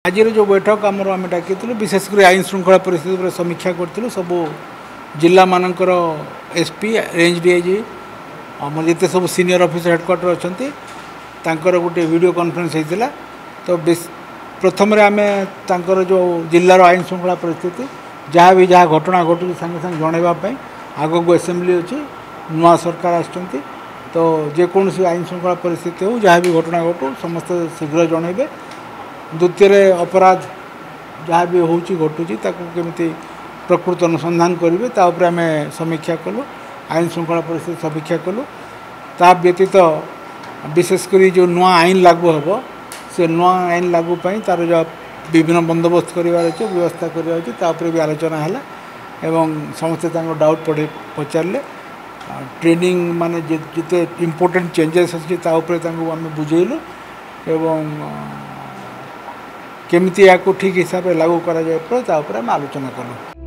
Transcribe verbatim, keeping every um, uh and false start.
आज जो बैठक आम आम डाक विशेषकर आईन श्रृंखला परिस्थिति पर समीक्षा करूँ सब जिला मानकर एसपी रेंज डीआईजी आम जिते सब सीनियर ऑफिसर हेडक्वार्टर अच्छा गोटे वीडियो कॉन्फ्रेंस होता तो प्रथम आम जो जिलार आईन श्रृंखला परिस्थिति जहाँ भी जहाँ घटना घटू सागे सागे जनवाई आग को असेंबली अच्छी नुआ सरकार आसुँच तो जेकोसी आईन श्रृंखला परिस्थिति हो जहाँ भी घटना घटू समस्त शीघ्र जनइबे द्वितीय अपराध जहाँ भी हो घटुची केमी प्रकृत अनुसंधान करेंगे तापर आम समीक्षा कलु आईन श्रृंखला परिस्थिति समीक्षा कलु ता व्यतीत विशेषकर जो नुआ आईन लागू हम से नुआ आईन लागू तार जो विभिन्न बंदोबस्त करार अच्छे व्यवस्था करार भी आलोचना है एवं समस्ते डाउट पड़े पचारे ट्रेनिंग माने जिते इम्पोर्टेंट चेंजेस अच्छी आम बुझेलु एवं केमिति या ठीक हिसाब से लागू करा जाए आम आलोचना कलु।